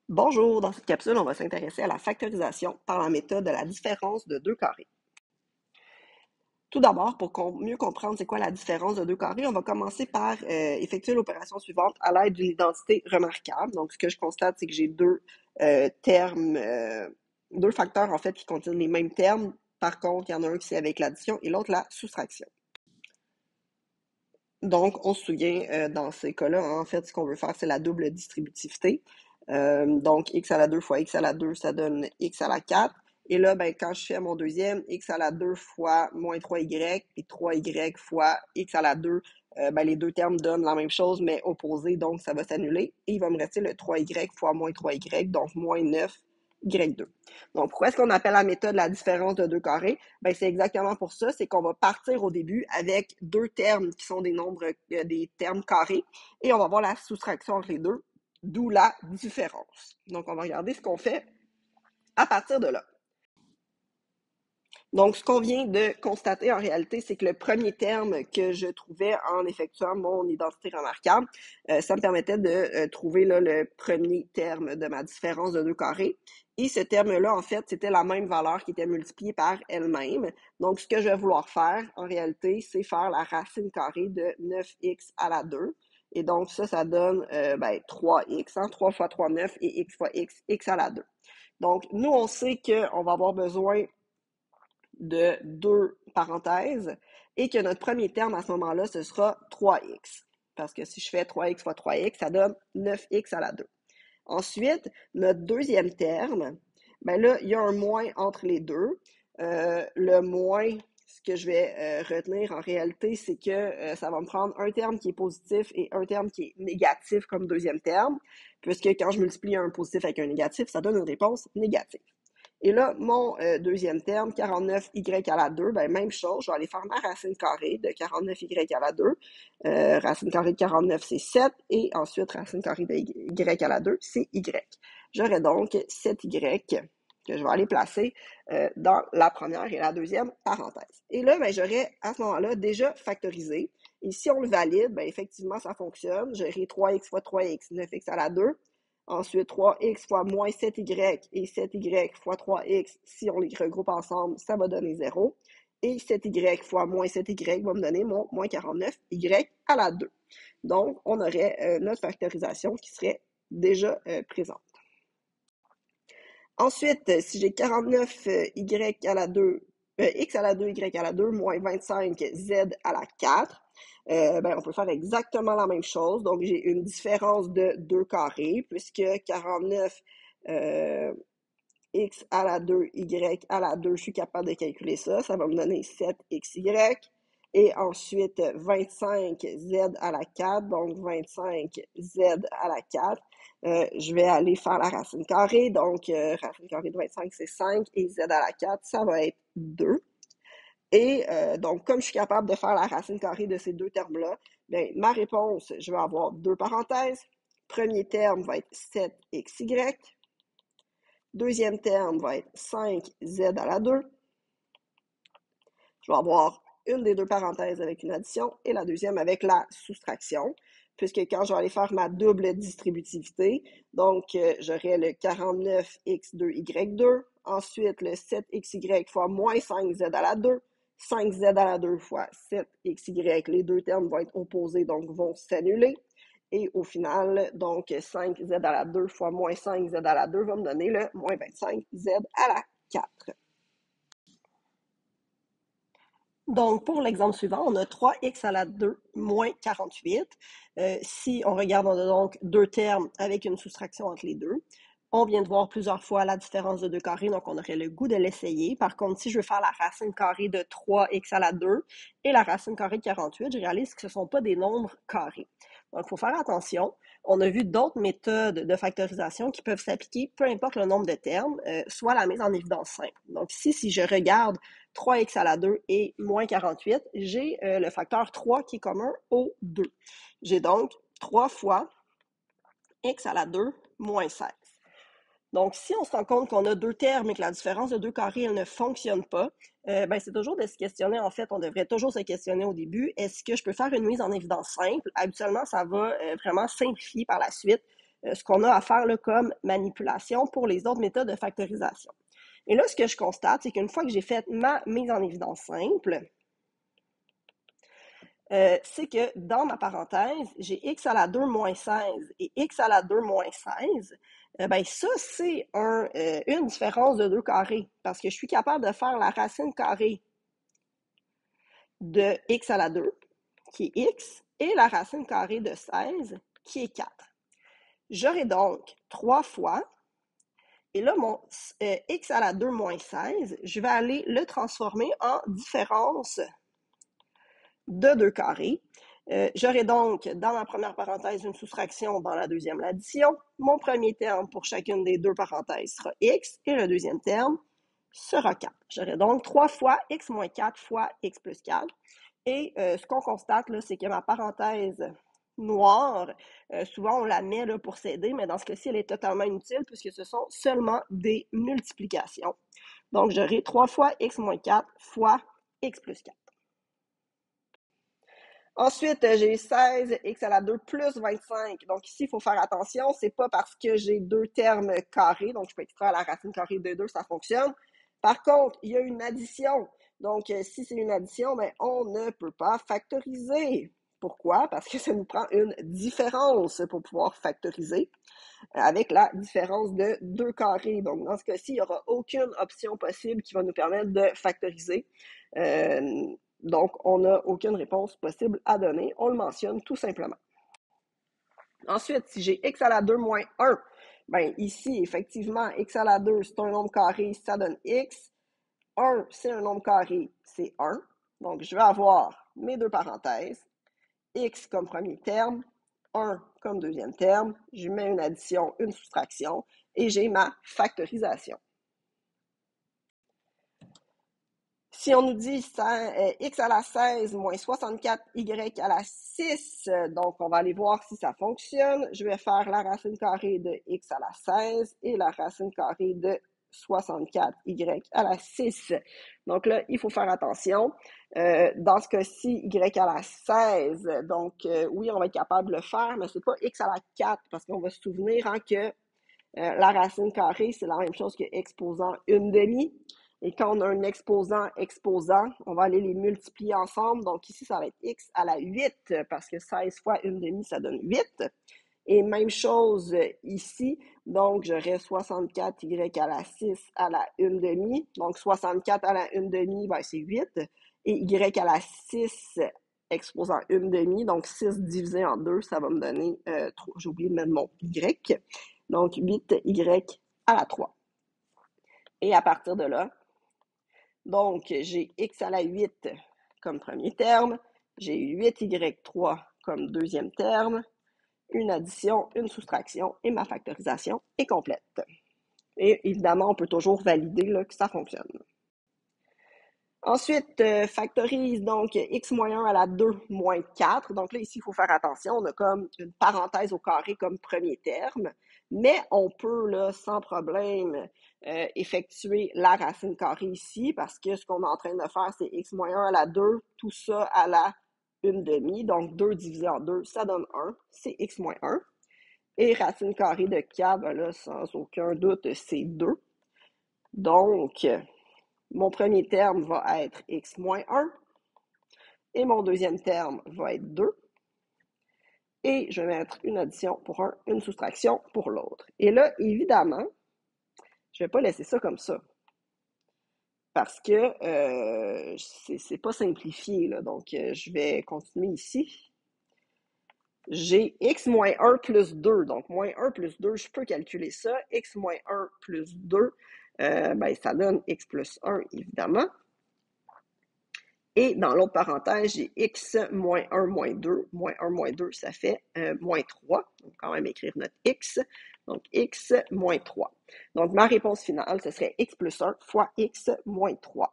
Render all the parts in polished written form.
Bonjour, dans cette capsule, on va s'intéresser à la factorisation par la méthode de la différence de deux carrés. Tout d'abord, pour mieux comprendre c'est quoi la différence de deux carrés, on va commencer par effectuer l'opération suivante à l'aide d'une identité remarquable. Donc, ce que je constate, c'est que j'ai termes, deux facteurs en fait qui contiennent les mêmes termes. Par contre, il y en a un qui c'est avec l'addition et l'autre la soustraction. Donc, on se souvient, dans ces cas-là, en fait, ce qu'on veut faire, c'est la double distributivité. Donc, x à la 2 fois x à la 2, ça donne x à la 4. Et là, ben, quand je fais mon deuxième, x à la 2 fois moins 3y et 3y fois x à la 2, ben, les deux termes donnent la même chose, mais opposés, donc ça va s'annuler. Et il va me rester le 3y fois moins 3y, donc moins 9y2. Donc, pourquoi est-ce qu'on appelle la méthode la différence de deux carrés? Ben, c'est exactement pour ça, c'est qu'on va partir au début avec deux termes qui sont des nombres, des termes carrés, et on va voir la soustraction entre les deux, d'où la différence. Donc, on va regarder ce qu'on fait à partir de là. Donc, ce qu'on vient de constater en réalité, c'est que le premier terme que je trouvais en effectuant mon identité remarquable, ça me permettait de trouver là, le premier terme de ma différence de deux carrés. Et ce terme-là, en fait, c'était la même valeur qui était multipliée par elle-même. Donc, ce que je vais vouloir faire, en réalité, c'est faire la racine carrée de 9x à la 2. Et donc, ça donne 3x, hein, 3 fois 3, 9, et x fois x, x à la 2. Donc, nous, on sait qu'on va avoir besoin de deux parenthèses et que notre premier terme à ce moment-là, ce sera 3x. Parce que si je fais 3x fois 3x, ça donne 9x à la 2. Ensuite, notre deuxième terme, ben là, il y a un moins entre les deux. Le moins, ce que je vais retenir en réalité, c'est que ça va me prendre un terme qui est positif et un terme qui est négatif comme deuxième terme, puisque quand je multiplie un positif avec un négatif, ça donne une réponse négative. Et là, mon deuxième terme, 49y à la 2, ben, même chose, je vais aller faire ma racine carrée de 49y à la 2. Racine carrée de 49, c'est 7. Et ensuite, racine carrée de y à la 2, c'est y. J'aurai donc 7y que je vais aller placer dans la première et la deuxième parenthèse. Et là, ben, j'aurai à ce moment-là déjà factorisé. Et si on le valide, ben, effectivement, ça fonctionne. J'aurai 3x fois 3x, 9x à la 2. Ensuite, 3x fois moins 7y et 7y fois 3x, si on les regroupe ensemble, ça va donner 0. Et 7y fois moins 7y va me donner mon moins 49y à la 2. Donc, on aurait notre factorisation qui serait déjà présente. Ensuite, si j'ai 49y à la 2, x à la 2, y à la 2, moins 25z à la 4, ben, on peut faire exactement la même chose. Donc, j'ai une différence de 2 carrés, puisque 49 x à la 2, y à la 2, je suis capable de calculer ça. Ça va me donner 7xy. Et ensuite, 25z à la 4, donc 25z à la 4. Je vais aller faire la racine carrée. Donc, racine carrée de 25, c'est 5. Et z à la 4, ça va être 2. Et donc, comme je suis capable de faire la racine carrée de ces deux termes-là, bien, ma réponse, je vais avoir deux parenthèses. Premier terme va être 7xy. Deuxième terme va être 5z à la 2. Je vais avoir une des deux parenthèses avec une addition et la deuxième avec la soustraction, puisque quand je vais aller faire ma double distributivité, donc j'aurai le 49x2y2, ensuite le 7xy fois moins 5z à la 2, 5z à la 2 fois 7xy, les deux termes vont être opposés, donc vont s'annuler. Et au final, donc 5z à la 2 fois moins 5z à la 2 va me donner le moins 25z à la 4. Donc, pour l'exemple suivant, on a 3x à la 2 moins 48. Si on regarde, on a donc deux termes avec une soustraction entre les deux. On vient de voir plusieurs fois la différence de deux carrés, donc on aurait le goût de l'essayer. Par contre, si je veux faire la racine carrée de 3x à la 2 et la racine carrée de 48, je réalise que ce ne sont pas des nombres carrés. Donc, il faut faire attention. On a vu d'autres méthodes de factorisation qui peuvent s'appliquer, peu importe le nombre de termes, soit la mise en évidence simple. Donc, si je regarde 3x à la 2 et moins 48, j'ai le facteur 3 qui est commun aux deux. J'ai donc 3 fois x à la 2 moins 16. Donc, si on se rend compte qu'on a deux termes et que la différence de deux carrés, elle ne fonctionne pas, ben, c'est toujours de se questionner. En fait, on devrait toujours se questionner au début, est-ce que je peux faire une mise en évidence simple? Habituellement, ça va vraiment simplifier par la suite ce qu'on a à faire là, comme manipulation pour les autres méthodes de factorisation. Et là, ce que je constate, c'est qu'une fois que j'ai fait ma mise en évidence simple, c'est que dans ma parenthèse, j'ai x à la 2 moins 16 et x à la 2 moins 16. Ben ça, c'est une différence de 2 carrés parce que je suis capable de faire la racine carrée de x à la 2, qui est x, et la racine carrée de 16, qui est 4. J'aurai donc 3 fois, et là, mon x à la 2 moins 16, je vais aller le transformer en différence de 2 carrés. J'aurai donc dans ma première parenthèse une soustraction, dans la deuxième l'addition. Mon premier terme pour chacune des deux parenthèses sera x et le deuxième terme sera 4. J'aurai donc 3 fois x moins 4 fois x plus 4. Et ce qu'on constate, là, c'est que ma parenthèse noire, souvent on la met là, pour s'aider, mais dans ce cas-ci, elle est totalement inutile puisque ce sont seulement des multiplications. Donc, j'aurai 3 fois x moins 4 fois x plus 4. Ensuite, j'ai 16 x à la 2 plus 25. Donc ici, il faut faire attention, c'est pas parce que j'ai deux termes carrés, donc je peux extraire la racine carrée de 2, ça fonctionne. Par contre, il y a une addition. Donc, si c'est une addition, ben, on ne peut pas factoriser. Pourquoi? Parce que ça nous prend une différence pour pouvoir factoriser avec la différence de 2 carrés. Donc, dans ce cas-ci, il n'y aura aucune option possible qui va nous permettre de factoriser. Donc, on n'a aucune réponse possible à donner. On le mentionne tout simplement. Ensuite, si j'ai x à la 2 moins 1, bien ici, effectivement, x à la 2, c'est un nombre carré, ça donne x. 1, c'est un nombre carré, c'est 1. Donc, je vais avoir mes deux parenthèses, x comme premier terme, 1 comme deuxième terme, je mets une addition, une soustraction, et j'ai ma factorisation. Si on nous dit x à la 16 moins 64 y à la 6, donc on va aller voir si ça fonctionne. Je vais faire la racine carrée de x à la 16 et la racine carrée de 64 y à la 6. Donc là, il faut faire attention. Dans ce cas-ci, y à la 16, donc oui, on va être capable de le faire, mais c'est pas x à la 4 parce qu'on va se souvenir que la racine carrée, c'est la même chose que exposant une demi. Et quand on a un exposant, on va aller les multiplier ensemble. Donc ici, ça va être x à la 8 parce que 16 fois une demi, ça donne 8. Et même chose ici. Donc, j'aurai 64y à la 6 à la 1 demi. Donc, 64 à la 1 demi, ben, c'est 8. Et y à la 6 exposant 1 demi. Donc, 6 divisé en 2, ça va me donner 3. J'ai oublié de mettre mon y. Donc, 8y à la 3. Et à partir de là, donc, j'ai x à la 8 comme premier terme, j'ai 8y3 comme deuxième terme, une addition, une soustraction et ma factorisation est complète. Et évidemment, on peut toujours valider là, que ça fonctionne. Ensuite, factorise donc x moins 1 à la 2 moins 4. Donc là, ici, il faut faire attention. On a comme une parenthèse au carré comme premier terme. Mais on peut, là, sans problème, effectuer la racine carrée ici parce que ce qu'on est en train de faire, c'est x moins 1 à la 2, tout ça à la 1 demi. Donc, 2 divisé en 2, ça donne 1. C'est x moins 1. Et racine carrée de 4, ben là, sans aucun doute, c'est 2. Donc, mon premier terme va être x moins 1 et mon deuxième terme va être 2. Et je vais mettre une addition pour un, une soustraction pour l'autre. Et là, évidemment, je ne vais pas laisser ça comme ça. Parce que c'est pas simplifié. Là. Donc, je vais continuer ici. J'ai x moins 1 plus 2. Donc, moins 1 plus 2, je peux calculer ça. X moins 1 plus 2, ben, ça donne x plus 1, évidemment. Et dans l'autre parenthèse, j'ai x moins 1 moins 2. Moins 1 moins 2, ça fait moins 3. On va quand même écrire notre x. Donc, x moins 3. Donc, ma réponse finale, ce serait x plus 1 fois x moins 3.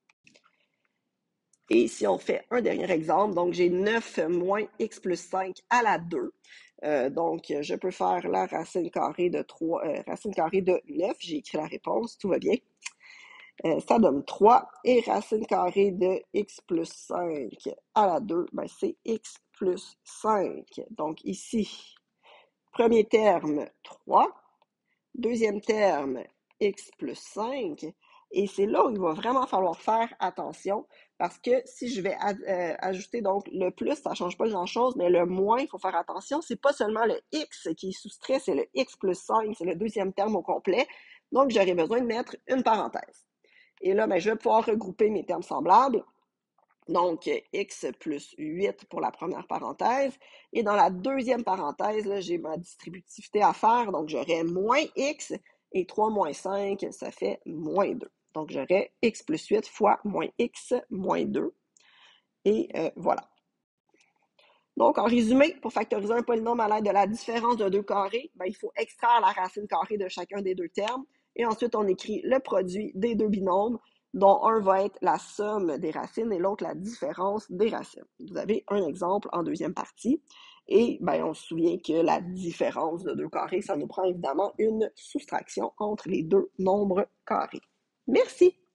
Et si on fait un dernier exemple, donc j'ai 9 moins x plus 5 à la 2. Donc, je peux faire la racine carrée de 3, racine carrée de 9. J'ai écrit la réponse, tout va bien. Ça donne 3. Et racine carrée de x plus 5 à la 2, ben c'est x plus 5. Donc ici, Premier terme, 3. Deuxième terme, x plus 5. Et c'est là où il va vraiment falloir faire attention parce que si je vais ajouter donc le plus, ça ne change pas grand-chose, mais le moins, il faut faire attention. C'est pas seulement le x qui est soustrait, c'est le x plus 5, c'est le deuxième terme au complet. Donc, j'aurai besoin de mettre une parenthèse. Et là, je vais pouvoir regrouper mes termes semblables. Donc, x plus 8 pour la première parenthèse. Et dans la deuxième parenthèse, j'ai ma distributivité à faire. Donc, j'aurai moins x et 3 moins 5, ça fait moins 2. Donc, j'aurai x plus 8 fois moins x moins 2. Et voilà. Donc, en résumé, pour factoriser un polynôme à l'aide de la différence de deux carrés, il faut extraire la racine carrée de chacun des deux termes. Et ensuite, on écrit le produit des deux binômes, dont un va être la somme des racines et l'autre la différence des racines. Vous avez un exemple en deuxième partie. Et on se souvient que la différence de deux carrés, ça nous prend évidemment une soustraction entre les deux nombres carrés. Merci!